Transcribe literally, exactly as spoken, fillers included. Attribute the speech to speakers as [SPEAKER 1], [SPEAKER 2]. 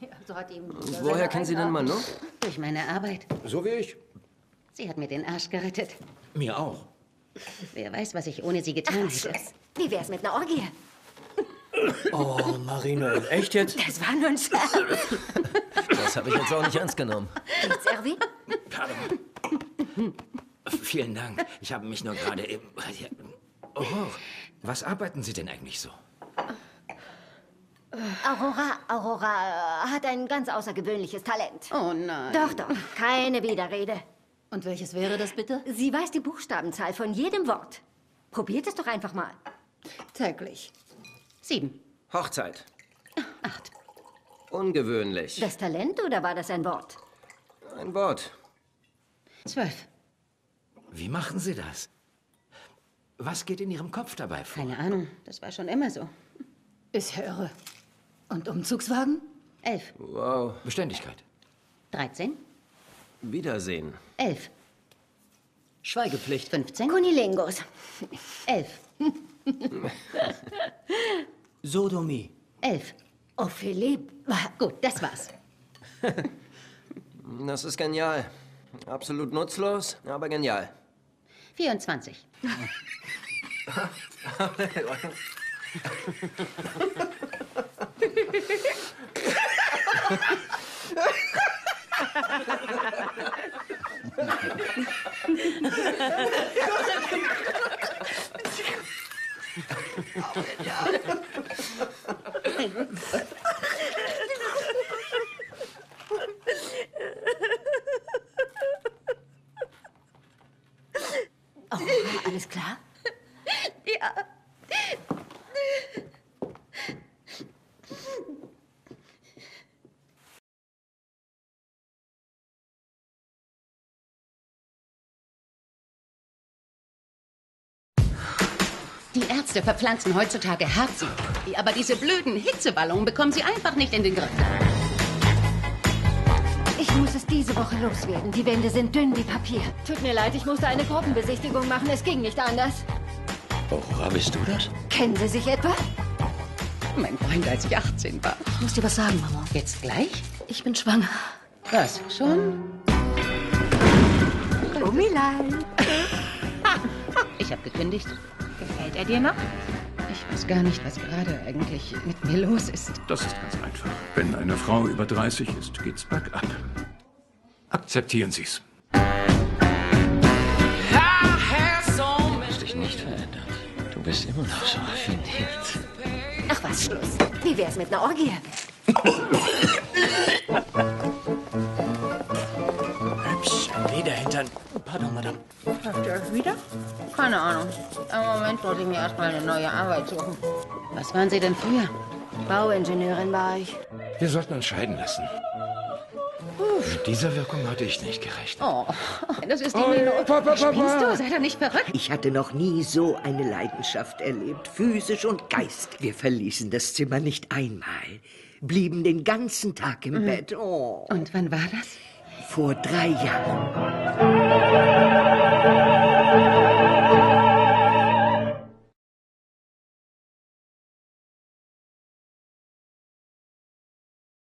[SPEAKER 1] Ja, so hat ihm
[SPEAKER 2] Woher kennen Sie den Mann, ne?
[SPEAKER 1] Durch meine Arbeit.
[SPEAKER 3] So wie ich.
[SPEAKER 1] Sie hat mir den Arsch gerettet.
[SPEAKER 3] Mir auch.
[SPEAKER 1] Wer weiß, was ich ohne sie getan
[SPEAKER 4] Ach,
[SPEAKER 1] hätte.
[SPEAKER 4] Schluss. Wie wär's mit einer Orgie?
[SPEAKER 2] Oh, Marine, echt jetzt?
[SPEAKER 4] Das war nur ein Scherz.
[SPEAKER 2] Das habe ich jetzt auch nicht ernst genommen.
[SPEAKER 4] Geht's, Erwin?
[SPEAKER 3] Pardon. Vielen Dank. Ich habe mich nur gerade eben... Oh, was arbeiten Sie denn eigentlich so?
[SPEAKER 4] Aurora, Aurora hat ein ganz außergewöhnliches Talent.
[SPEAKER 1] Oh nein.
[SPEAKER 4] Doch, doch, keine Widerrede.
[SPEAKER 1] Und welches wäre das bitte?
[SPEAKER 4] Sie weiß die Buchstabenzahl von jedem Wort. Probiert es doch einfach mal.
[SPEAKER 1] Täglich. Sieben.
[SPEAKER 2] Hochzeit.
[SPEAKER 1] Acht.
[SPEAKER 2] Ungewöhnlich.
[SPEAKER 4] Das Talent oder war das ein Wort?
[SPEAKER 2] Ein Wort.
[SPEAKER 1] Zwölf.
[SPEAKER 3] Wie machen Sie das? Was geht in Ihrem Kopf dabei vor?
[SPEAKER 1] Keine Ahnung. Das war schon immer so.
[SPEAKER 5] Ist ja irre. Und Umzugswagen?
[SPEAKER 1] Elf.
[SPEAKER 2] Wow.
[SPEAKER 3] Beständigkeit.
[SPEAKER 1] Dreizehn.
[SPEAKER 2] Wiedersehen.
[SPEAKER 1] Elf.
[SPEAKER 2] Schweigepflicht.
[SPEAKER 1] Fünfzehn.
[SPEAKER 4] Kunilingus.
[SPEAKER 1] Elf.
[SPEAKER 2] Sodomie.
[SPEAKER 1] Elf.
[SPEAKER 4] Oh, Philipp.
[SPEAKER 1] Gut, das war's.
[SPEAKER 2] Das ist genial. Absolut nutzlos, aber genial.
[SPEAKER 1] Vierundzwanzig.
[SPEAKER 4] Aurora, alles klar?
[SPEAKER 1] Ja. Die Ärzte verpflanzen heutzutage Herzen. Aber diese blöden Hitzeballungen bekommen sie einfach nicht in den Griff.
[SPEAKER 4] Ich muss es diese Woche loswerden. Die Wände sind dünn wie Papier. Tut mir leid, ich musste eine Gruppenbesichtigung machen. Es ging nicht anders.
[SPEAKER 3] Aurora, bist du das?
[SPEAKER 4] Kennen Sie sich etwa?
[SPEAKER 1] Mein Freund, als ich achtzehn war.
[SPEAKER 5] Ich muss dir was sagen, Mama.
[SPEAKER 1] Jetzt gleich?
[SPEAKER 5] Ich bin schwanger.
[SPEAKER 1] Was? Schon?
[SPEAKER 4] Gummilein.
[SPEAKER 1] Ich habe gekündigt.
[SPEAKER 5] Gefällt er dir noch?
[SPEAKER 1] Ich weiß gar nicht, was gerade eigentlich mit mir los ist.
[SPEAKER 6] Das ist ganz einfach. Wenn eine Frau über dreißig ist, geht's bergab. Akzeptieren Sie's.
[SPEAKER 2] Du hast dich nicht verändert. Du bist immer noch so raffiniert.
[SPEAKER 4] Ach was, Schluss. Wie wär's mit einer Orgie?
[SPEAKER 2] Hübsch. Lederhintern. Pardon, Madame.
[SPEAKER 1] Habt ihr euch wieder? Keine Ahnung. Im Moment muss ich mir erstmal eine neue Arbeit suchen. Was waren Sie denn früher?
[SPEAKER 4] Bauingenieurin war ich.
[SPEAKER 3] Wir sollten uns scheiden lassen. Mit dieser Wirkung hatte ich nicht gerechnet.
[SPEAKER 1] Oh, das ist die
[SPEAKER 3] Oh,
[SPEAKER 1] Melodie.
[SPEAKER 3] Papa, Papa.
[SPEAKER 1] Spinnst du? Sei doch nicht verrückt.
[SPEAKER 7] Ich hatte noch nie so eine Leidenschaft erlebt, physisch und geistig. Wir verließen das Zimmer nicht einmal, blieben den ganzen Tag im mhm. Bett. Oh.
[SPEAKER 1] Und wann war das?
[SPEAKER 7] Vor drei Jahren.